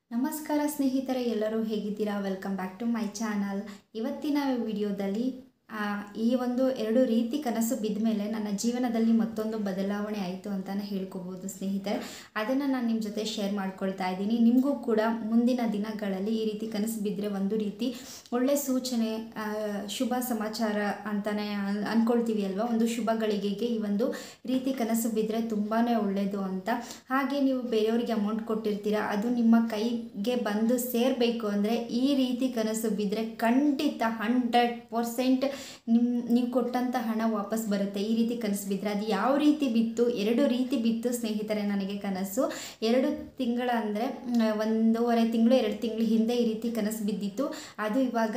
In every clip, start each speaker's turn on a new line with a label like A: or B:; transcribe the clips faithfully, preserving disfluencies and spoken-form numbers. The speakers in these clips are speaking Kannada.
A: ನಮಸ್ಕಾರ ಸ್ನೇಹಿತರೆ, ಎಲ್ಲರೂ ಹೇಗಿದ್ದೀರಾ? Welcome back to my channel. ಇವತ್ತಿನ ವಿಡಿಯೋದಲ್ಲಿ ಈ ಒಂದು ಎರಡು ರೀತಿ ಕನಸು ಬಿದ್ದ ಮೇಲೆ ನನ್ನ ಜೀವನದಲ್ಲಿ ಮತ್ತೊಂದು ಬದಲಾವಣೆ ಆಯಿತು ಅಂತಲೇ ಹೇಳ್ಕೋಬೋದು ಸ್ನೇಹಿತರೆ. ಅದನ್ನು ನಾನು ನಿಮ್ಮ ಜೊತೆ ಶೇರ್ ಮಾಡ್ಕೊಳ್ತಾ ಇದ್ದೀನಿ. ನಿಮಗೂ ಕೂಡ ಮುಂದಿನ ದಿನಗಳಲ್ಲಿ ಈ ರೀತಿ ಕನಸು ಬಿದ್ದರೆ ಒಂದು ರೀತಿ ಒಳ್ಳೆ ಸೂಚನೆ, ಶುಭ ಸಮಾಚಾರ ಅಂತಲೇ ಅಂದ್ಕೊಳ್ತೀವಿ ಅಲ್ವಾ. ಒಂದು ಶುಭ ಗಳಿಗೆಗೆ ಈ ಒಂದು ರೀತಿ ಕನಸು ಬಿದ್ದರೆ ತುಂಬಾ ಒಳ್ಳೆಯದು ಅಂತ. ಹಾಗೆ ನೀವು ಬೇರೆಯವರಿಗೆ ಅಮೌಂಟ್ ಕೊಟ್ಟಿರ್ತೀರಾ, ಅದು ನಿಮ್ಮ ಕೈಗೆ ಬಂದು ಸೇರಬೇಕು ಅಂದರೆ ಈ ರೀತಿ ಕನಸು ಬಿದ್ದರೆ ಖಂಡಿತ ಹಂಡ್ರೆಡ್ ಪರ್ಸೆಂಟ್ ನಿಮ್ಮ ನೀವು ಕೊಟ್ಟಂಥ ಹಣ ವಾಪಸ್ ಬರುತ್ತೆ. ಈ ರೀತಿ ಕನಸು ಬಿದ್ದರೆ ಅದು ಯಾವ ರೀತಿ ಬಿತ್ತು? ಎರಡು ರೀತಿ ಬಿತ್ತು ಸ್ನೇಹಿತರೆ ನನಗೆ ಕನಸು. ಎರಡು ತಿಂಗಳ ಅಂದರೆ ಒಂದೂವರೆ ತಿಂಗಳು ಎರಡು ತಿಂಗಳ ಹಿಂದೆ ಈ ರೀತಿ ಕನಸು ಬಿದ್ದಿತ್ತು. ಅದು ಇವಾಗ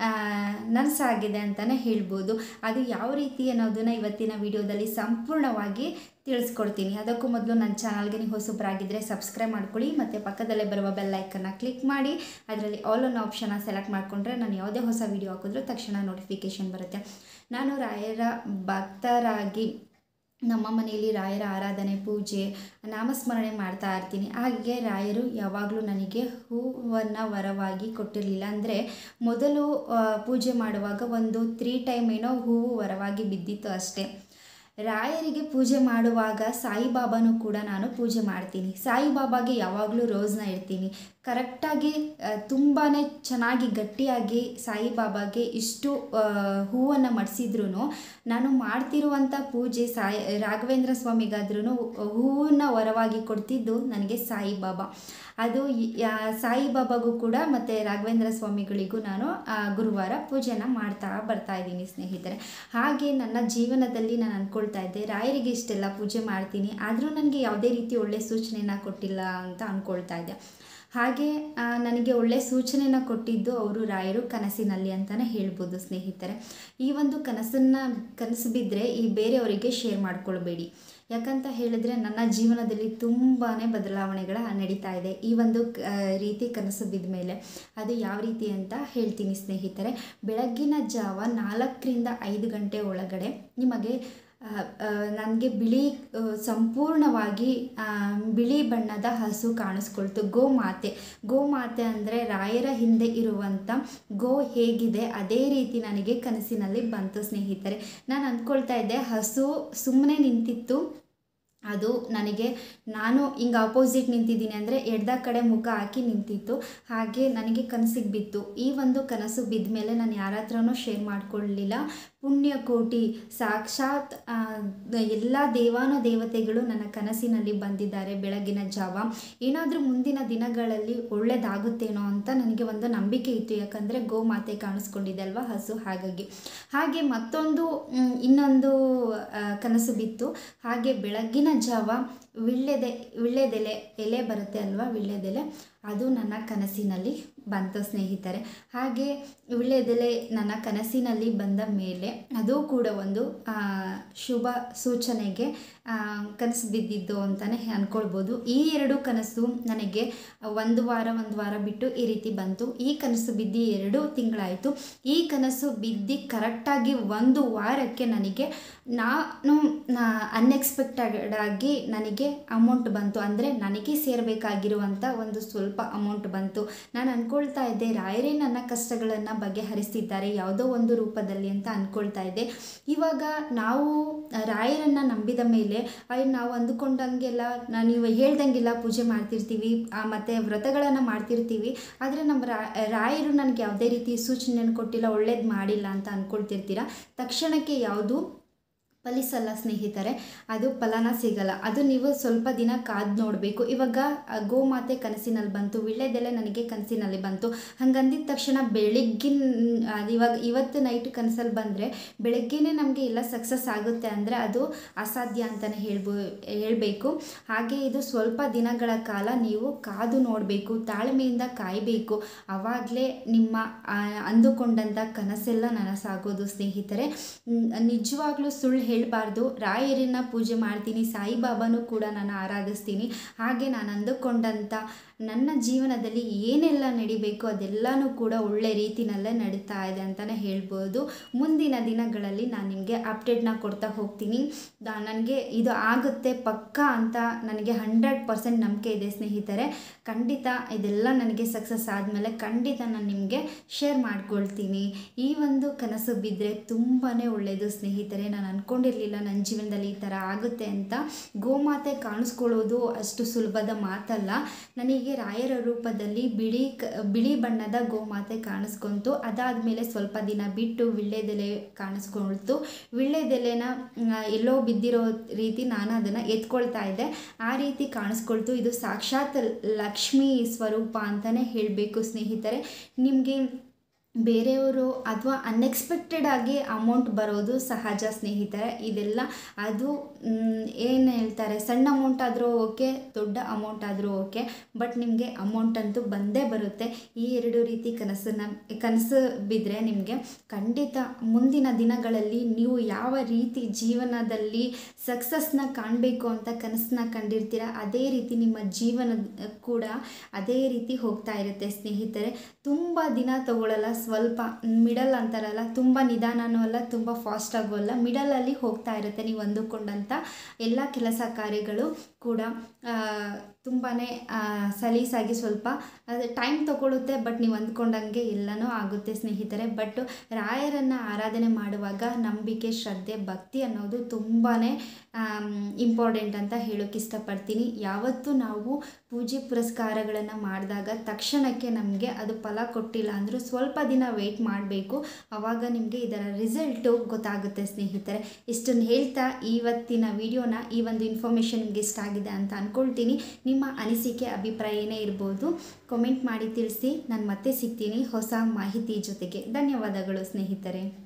A: ನನಸಾಗಿದೆ ಅಂತಲೇ ಹೇಳ್ಬೋದು. ಅದು ಯಾವ ರೀತಿ ಅನ್ನೋದನ್ನು ಇವತ್ತಿನ ವಿಡಿಯೋದಲ್ಲಿ ಸಂಪೂರ್ಣವಾಗಿ ತಿಳಿಸ್ಕೊಡ್ತೀನಿ. ಅದಕ್ಕೂ ಮೊದಲು ನನ್ನ ಚಾನಲ್ಗೆ ನೀವು ಹೊಸಬ್ರಾಗಿದ್ದರೆ ಸಬ್ಸ್ಕ್ರೈಬ್ ಮಾಡ್ಕೊಳ್ಳಿ ಮತ್ತು ಪಕ್ಕದಲ್ಲೇ ಬರುವ ಬೆಲ್ ಐಕನ್ನ ಕ್ಲಿಕ್ ಮಾಡಿ ಅದರಲ್ಲಿ ಆಲ್ ಅನ್ನೋ ಆಪ್ಷನ್ನ ಸೆಲೆಕ್ಟ್ ಮಾಡಿಕೊಂಡ್ರೆ ನಾನು ಯಾವುದೇ ಹೊಸ ವಿಡಿಯೋ ಹಾಕಿದ್ರೂ ತಕ್ಷಣ ನೋಟಿಫಿಕೇಷನ್ ಬರುತ್ತೆ. ನಾನು ರಾಯರ ಭಕ್ತರಾಗಿ ನಮ್ಮ ಮನೆಯಲ್ಲಿ ರಾಯರ ಆರಾಧನೆ, ಪೂಜೆ, ನಾಮಸ್ಮರಣೆ ಮಾಡ್ತಾ ಇರ್ತೀನಿ. ಹಾಗೆ ರಾಯರು ಯಾವಾಗಲೂ ನನಗೆ ಹೂವನ್ನು ವರವಾಗಿ ಕೊಟ್ಟಿರಲಿಲ್ಲ. ಅಂದರೆ ಮೊದಲು ಪೂಜೆ ಮಾಡುವಾಗ ಒಂದು ತ್ರೀ ಟೈಮ್ ಏನೋ ಹೂವು ವರವಾಗಿ ಬಿದ್ದಿತ್ತು ಅಷ್ಟೇ. ರಾಯರಿಗೆ ಪೂಜೆ ಮಾಡುವಾಗ ಸಾಯಿಬಾಬಾನೂ ಕೂಡ ನಾನು ಪೂಜೆ ಮಾಡ್ತೀನಿ. ಸಾಯಿಬಾಬಾಗೆ ಯಾವಾಗಲೂ ರೋಸ್ನ ಇಡ್ತೀನಿ. ಕರೆಕ್ಟಾಗಿ ತುಂಬಾ ಚೆನ್ನಾಗಿ ಗಟ್ಟಿಯಾಗಿ ಸಾಯಿಬಾಬಾಗೆ ಇಷ್ಟು ಹೂವನ್ನು ಮಡಿಸಿದ್ರೂ ನಾನು ಮಾಡ್ತಿರುವಂಥ ಪೂಜೆ ಸಾಯಿ ರಾಘವೇಂದ್ರ ಸ್ವಾಮಿಗಾದ್ರೂ ಹೂವನ್ನು ವರವಾಗಿ ಕೊಡ್ತಿದ್ದು ನನಗೆ ಸಾಯಿಬಾಬಾ. ಅದು ಸಾಯಿಬಾಬಾಗೂ ಕೂಡ ಮತ್ತು ರಾಘವೇಂದ್ರ ಸ್ವಾಮಿಗಳಿಗೂ ನಾನು ಗುರುವಾರ ಪೂಜೆನ ಮಾಡ್ತಾ ಬರ್ತಾ ಇದ್ದೀನಿ ಸ್ನೇಹಿತರೆ. ಹಾಗೆ ನನ್ನ ಜೀವನದಲ್ಲಿ ನಾನು ಅಂದ್ಕೊಳ್ತಾ ಇದ್ದೆ, ರಾಯರಿಗೆ ಇಷ್ಟೆಲ್ಲ ಪೂಜೆ ಮಾಡ್ತೀನಿ ಆದರೂ ನನಗೆ ಯಾವುದೇ ರೀತಿ ಒಳ್ಳೆಯ ಸೂಚನೆನ ಕೊಟ್ಟಿಲ್ಲ ಅಂತ ಅಂದ್ಕೊಳ್ತಾ ಇದ್ದೆ. ಹಾಗೆ ನನಗೆ ಒಳ್ಳೆಯ ಸೂಚನೆನ ಕೊಟ್ಟಿದ್ದು ಅವರು ರಾಯರು ಕನಸಿನಲ್ಲಿ ಅಂತಲೇ ಹೇಳ್ಬೋದು ಸ್ನೇಹಿತರೆ. ಈ ಒಂದು ಕನಸನ್ನು ಕನಸು ಬಿದ್ದರೆ ಈ ಬೇರೆಯವರಿಗೆ ಶೇರ್ ಮಾಡ್ಕೊಳ್ಬೇಡಿ. ಯಾಕಂತ ಹೇಳಿದ್ರೆ ನನ್ನ ಜೀವನದಲ್ಲಿ ತುಂಬಾ ಬದಲಾವಣೆಗಳ ನಡೀತಾ ಇದೆ ಈ ಒಂದು ರೀತಿ ಕನಸು ಬಿದ್ದ ಮೇಲೆ. ಅದು ಯಾವ ರೀತಿ ಅಂತ ಹೇಳ್ತೀನಿ ಸ್ನೇಹಿತರೆ. ಬೆಳಗ್ಗಿನ ಜಾವ ನಾಲ್ಕರಿಂದ ಐದು ಗಂಟೆ ಒಳಗಡೆ ನಿಮಗೆ ನನಗೆ ಬಿಳಿ ಸಂಪೂರ್ಣವಾಗಿ ಬಿಳಿ ಬಣ್ಣದ ಹಸು ಕಾಣಿಸ್ಕೊಳ್ತು. ಗೋಮಾತೆ ಗೋಮಾತೆ ಅಂದರೆ ರಾಯರ ಹಿಂದೆ ಇರುವಂಥ ಗೋ ಹೇಗಿದೆ ಅದೇ ರೀತಿ ನನಗೆ ಕನಸಿನಲ್ಲಿ ಬಂತು ಸ್ನೇಹಿತರೆ. ನಾನು ಅಂದ್ಕೊಳ್ತಾ ಇದ್ದೆ ಹಸು ಸುಮ್ಮನೆ ನಿಂತಿತ್ತು, ಅದು ನನಗೆ ನಾನು ಹಿಂಗೆ ಆಪೋಸಿಟ್ ನಿಂತಿದ್ದೀನಿ ಅಂದರೆ ಎಡ್ದ ಕಡೆ ಮುಖ ಹಾಕಿ ನಿಂತಿತ್ತು. ಹಾಗೆ ನನಗೆ ಕನಸಿಗೆ ಬಿತ್ತು. ಈ ಒಂದು ಕನಸು ಬಿದ್ದ ಮೇಲೆ ನಾನು ಯಾರ ಹತ್ರನೂ ಶೇರ್ ಮಾಡಿಕೊಳ್ಳಲಿಲ್ಲ. ಪುಣ್ಯಕೋಟಿ ಸಾಕ್ಷಾತ್ ಎಲ್ಲ ದೇವಾನು ದೇವತೆಗಳು ನನ್ನ ಕನಸಿನಲ್ಲಿ ಬಂದಿದ್ದಾರೆ ಬೆಳಗಿನ ಜಾವ. ಏನಾದರೂ ಮುಂದಿನ ದಿನಗಳಲ್ಲಿ ಒಳ್ಳೆಯದಾಗುತ್ತೇನೋ ಅಂತ ನನಗೆ ಒಂದು ನಂಬಿಕೆ ಇತ್ತು. ಯಾಕಂದರೆ ಗೋಮಾತೆ ಕಾಣಿಸ್ಕೊಂಡಿದೆ ಅಲ್ವಾ ಹಸು, ಹಾಗಾಗಿ. ಹಾಗೆ ಮತ್ತೊಂದು ಇನ್ನೊಂದು ಕನಸು ಬಿತ್ತು. ಹಾಗೆ ಬೆಳಗ್ಗಿನ ಜಾವ ವಿಳ್ಳೆದೆ ವಿಳ್ಳೆದೆಲೆ ಎಲೆ ಬರುತ್ತೆ ಅಲ್ವಾ, ವಿಳ್ಳೆದೆಲೆ ಅದು ನನ್ನ ಕನಸಿನಲ್ಲಿ ಬಂತು ಸ್ನೇಹಿತರೆ. ಹಾಗೆ ವಿಳ್ಳೆದೆಲೆ ನನ್ನ ಕನಸಿನಲ್ಲಿ ಬಂದ ಮೇಲೆ ಅದು ಕೂಡ ಒಂದು ಶುಭ ಸೂಚನೆಗೆ ಕನಸು ಬಿದ್ದಿದ್ದು ಅಂತಲೇ ಅಂದ್ಕೊಳ್ಬೋದು. ಈ ಎರಡು ಕನಸು ನನಗೆ ಒಂದು ವಾರ ಒಂದು ವಾರ ಬಿಟ್ಟು ಈ ರೀತಿ ಬಂತು. ಈ ಕನಸು ಬಿದ್ದು ಎರಡು ತಿಂಗಳಾಯಿತು. ಈ ಕನಸು ಬಿದ್ದು ಕರೆಕ್ಟಾಗಿ ಒಂದು ವಾರಕ್ಕೆ ನನಗೆ ನಾನು ಅನ್ಎಕ್ಸ್ಪೆಕ್ಟೆಡ್ ಆಗಿ ನನಗೆ ಅಮೌಂಟ್ ಬಂತು. ಅಂದರೆ ನನಗೆ ಸೇರಬೇಕಾಗಿರುವಂಥ ಒಂದು ಸ್ವಲ್ಪ ಅಮೌಂಟ್ ಬಂತು. ನಾನು ಅಂದ್ಕೊಳ್ತಾ ಇದ್ದೆ ರಾಯರೇ ನನ್ನ ಕಷ್ಟಗಳನ್ನು ಬಗೆಹರಿಸ್ತಿದ್ದಾರೆ ಯಾವುದೋ ಒಂದು ರೂಪದಲ್ಲಿ ಅಂತ ಅಂದ್ಕೊಳ್ತಾ ಇದ್ದೆ. ಇವಾಗ ನಾವು ರಾಯರನ್ನು ನಂಬಿದ ಮೇಲೆ ನಾವು ಅಂದುಕೊಂಡಂಗೆಲ್ಲ ನೀವು ಹೇಳ್ದಂಗೆಲ್ಲ ಪೂಜೆ ಮಾಡ್ತಿರ್ತೀವಿ ಮತ್ತು ವ್ರತಗಳನ್ನು ಮಾಡ್ತಿರ್ತೀವಿ. ಆದರೆ ನಮ್ಮ ರಾಯರು ನನಗೆ ಯಾವುದೇ ರೀತಿ ಸೂಚನೆಯನ್ನು ಕೊಟ್ಟಿಲ್ಲ, ಒಳ್ಳೇದು ಮಾಡಿಲ್ಲ ಅಂತ ಅಂದ್ಕೊಳ್ತಿರ್ತೀರ. ತಕ್ಷಣಕ್ಕೆ ಯಾವುದು ಫಲಿಸಲ್ಲ ಸ್ನೇಹಿತರೆ, ಅದು ಫಲನ ಸಿಗಲ್ಲ. ಅದು ನೀವು ಸ್ವಲ್ಪ ದಿನ ಕಾದು ನೋಡಬೇಕು. ಇವಾಗ ಗೋಮಾತೆ ಕನಸಿನಲ್ಲಿ ಬಂತು, ವಿಳ್ಳೆದೆಲೆ ನನಗೆ ಕನಸಿನಲ್ಲಿ ಬಂತು. ಹಂಗಂದಿದ ತಕ್ಷಣ ಬೆಳಿಗ್ಗಿನ ಇವಾಗ ಇವತ್ತು ನೈಟ್ ಕನಸಲ್ಲಿ ಬಂದರೆ ಬೆಳಗ್ಗೆನೇ ನಮಗೆ ಎಲ್ಲ ಸಕ್ಸಸ್ ಆಗುತ್ತೆ ಅಂದರೆ ಅದು ಅಸಾಧ್ಯ ಅಂತಲೇ ಹೇಳ್ಬೋ ಹೇಳಬೇಕು. ಹಾಗೆ ಇದು ಸ್ವಲ್ಪ ದಿನಗಳ ಕಾಲ ನೀವು ಕಾದು ನೋಡಬೇಕು, ತಾಳ್ಮೆಯಿಂದ ಕಾಯಬೇಕು. ಆವಾಗಲೇ ನಿಮ್ಮ ಅಂದುಕೊಂಡಂಥ ಕನಸೆಲ್ಲ ನನಸಾಗೋದು ಸ್ನೇಹಿತರೆ. ನಿಜವಾಗ್ಲೂ ಸುಳ್ಳು ಹೇಳಬಾರ್ದು. ರಾಯರನ್ನ ಪೂಜೆ ಮಾಡ್ತೀನಿ, ಸಾಯಿಬಾಬಾನೂ ಕೂಡ ನಾನು ಆರಾಧಿಸ್ತೀನಿ. ಹಾಗೆ ನಾನು ಅಂದುಕೊಂಡಂಥ ನನ್ನ ಜೀವನದಲ್ಲಿ ಏನೆಲ್ಲ ನಡಿಬೇಕು ಅದೆಲ್ಲನೂ ಕೂಡ ಒಳ್ಳೆ ರೀತಿಯಲ್ಲೇ ನಡೀತಾ ಇದೆ ಅಂತಲೇ ಹೇಳ್ಬೋದು. ಮುಂದಿನ ದಿನಗಳಲ್ಲಿ ನಾನು ನಿಮಗೆ ಅಪ್ಡೇಟ್ನ ಕೊಡ್ತಾ ಹೋಗ್ತೀನಿ. ನನಗೆ ಇದು ಆಗುತ್ತೆ ಪಕ್ಕ ಅಂತ ನನಗೆ ಹಂಡ್ರೆಡ್ ಪರ್ಸೆಂಟ್ ನಂಬಿಕೆ ಇದೆ ಸ್ನೇಹಿತರೆ. ಖಂಡಿತ ಇದೆಲ್ಲ ನನಗೆ ಸಕ್ಸಸ್ ಆದಮೇಲೆ ಖಂಡಿತ ನಾನು ನಿಮಗೆ ಶೇರ್ ಮಾಡ್ಕೊಳ್ತೀನಿ. ಈ ಒಂದು ಕನಸು ಬಿದ್ದರೆ ತುಂಬಾ ಒಳ್ಳೆಯದು ಸ್ನೇಹಿತರೆ. ನಾನು ಅಂದ್ಕೊಂಡಿರಲಿಲ್ಲ ನನ್ನ ಜೀವನದಲ್ಲಿ ಈ ಥರ ಆಗುತ್ತೆ ಅಂತ. ಗೋಮಾತೆ ಕಾಣಿಸ್ಕೊಳ್ಳೋದು ಅಷ್ಟು ಸುಲಭದ ಮಾತಲ್ಲ. ನನಗೆ ರಾಯರ ರೂಪದಲ್ಲಿ ಬಿಳಿ ಕ ಬಿಳಿ ಬಣ್ಣದ ಗೋಮಾತೆ ಕಾಣಿಸ್ಕೊಂತು. ಅದಾದಮೇಲೆ ಸ್ವಲ್ಪ ದಿನ ಬಿಟ್ಟು ವಿಳ್ಳೆದೆಲೆ ಕಾಣಿಸ್ಕೊಳ್ತು. ವಿಳ್ಳೆದೆಲೆನ ಎಲ್ಲೋ ಬಿದ್ದಿರೋ ರೀತಿ ನಾನು ಅದನ್ನು ಎತ್ಕೊಳ್ತಾ ಇದ್ದೆ. ಆ ರೀತಿ ಕಾಣಿಸ್ಕೊಳ್ತು. ಇದು ಸಾಕ್ಷಾತ್ ಲಕ್ಷ್ಮೀ ಸ್ವರೂಪ ಅಂತಲೇ ಹೇಳಬೇಕು ಸ್ನೇಹಿತರೆ. ನಿಮಗೆ ಬೇರೆಯವರು ಅಥವಾ ಅನ್ಎಕ್ಸ್ಪೆಕ್ಟೆಡ್ ಆಗಿ ಅಮೌಂಟ್ ಬರೋದು ಸಹಜ ಸ್ನೇಹಿತರೆ. ಇದೆಲ್ಲ ಅದು ಏನು ಹೇಳ್ತಾರೆ, ಸಣ್ಣ ಅಮೌಂಟ್ ಆದರೂ ಓಕೆ, ದೊಡ್ಡ ಅಮೌಂಟ್ ಆದರೂ ಓಕೆ, ಬಟ್ ನಿಮಗೆ ಅಮೌಂಟ್ ಅಂತೂ ಬಂದೇ ಬರುತ್ತೆ. ಈ ಎರಡು ರೀತಿ ಕನಸನ್ನು ಕನಸು ಬಿದ್ದರೆ ನಿಮಗೆ ಖಂಡಿತ ಮುಂದಿನ ದಿನಗಳಲ್ಲಿ ನೀವು ಯಾವ ರೀತಿ ಜೀವನದಲ್ಲಿ ಸಕ್ಸಸ್ನ ಕಾಣಬೇಕು ಅಂತ ಕನಸನ್ನ ಕಂಡಿರ್ತೀರ, ಅದೇ ರೀತಿ ನಿಮ್ಮ ಜೀವನ ಕೂಡ ಅದೇ ರೀತಿ ಹೋಗ್ತಾ ಇರುತ್ತೆ ಸ್ನೇಹಿತರೆ. ತುಂಬ ದಿನ ತಗೊಳ್ಳಲ್ಲ, ಸ್ವಲ್ಪ ಮಿಡಲ್ ಅಂತಾರಲ್ಲ, ತುಂಬ ನಿಧಾನನೂ ಅಲ್ಲ, ತುಂಬ ಫಾಸ್ಟಾಗೂ ಅಲ್ಲ, ಮಿಡಲಲ್ಲಿ ಹೋಗ್ತಾ ಇರುತ್ತೆ. ನೀವು ಅಂದುಕೊಂಡಂಥ ಎಲ್ಲ ಕೆಲಸ ಕಾರ್ಯಗಳು ಕೂಡ ತುಂಬಾ ಸಲೀಸಾಗಿ ಸ್ವಲ್ಪ ಅದು ಟೈಮ್ ತಗೊಳ್ಳುತ್ತೆ, ಬಟ್ ನೀವು ಅಂದ್ಕೊಂಡಂಗೆ ಎಲ್ಲನೂ ಆಗುತ್ತೆ ಸ್ನೇಹಿತರೆ. ಬಟ್ ರಾಯರನ್ನು ಆರಾಧನೆ ಮಾಡುವಾಗ ನಂಬಿಕೆ, ಶ್ರದ್ಧೆ, ಭಕ್ತಿ ಅನ್ನೋದು ತುಂಬಾ ಇಂಪಾರ್ಟೆಂಟ್ ಅಂತ ಹೇಳೋಕ್ಕೆ ಇಷ್ಟಪಡ್ತೀನಿ. ಯಾವತ್ತೂ ನಾವು ಪೂಜೆ ಪುರಸ್ಕಾರಗಳನ್ನು ಮಾಡಿದಾಗ ತಕ್ಷಣಕ್ಕೆ ನಮಗೆ ಅದು ಫಲ ಕೊಟ್ಟಿಲ್ಲ ಅಂದರೂ ಸ್ವಲ್ಪ ದಿನ ವೆಯ್ಟ್ ಮಾಡಬೇಕು. ಆವಾಗ ನಿಮಗೆ ಇದರ ರಿಸಲ್ಟು ಗೊತ್ತಾಗುತ್ತೆ ಸ್ನೇಹಿತರೆ. ಇಷ್ಟನ್ನು ಹೇಳ್ತಾ ಇವತ್ತಿನ ವಿಡಿಯೋನ, ಈ ಒಂದು ಇನ್ಫಾರ್ಮೇಷನ್ ನಿಮಗೆ ಇಷ್ಟ ಆಗಿದೆ ಅಂತ ಅಂದ್ಕೊಳ್ತೀನಿ. ನಿಮ್ಮ ಅನಿಸಿಕೆ ಅಭಿಪ್ರಾಯ ಏನೇ ಇರ್ಬೋದು ಕಮೆಂಟ್ ಮಾಡಿ ತಿಳಿಸಿ. ನಾನು ಮತ್ತೆ ಸಿಗ್ತೀನಿ ಹೊಸ ಮಾಹಿತಿ ಜೊತೆಗೆ. ಧನ್ಯವಾದಗಳು ಸ್ನೇಹಿತರೆ.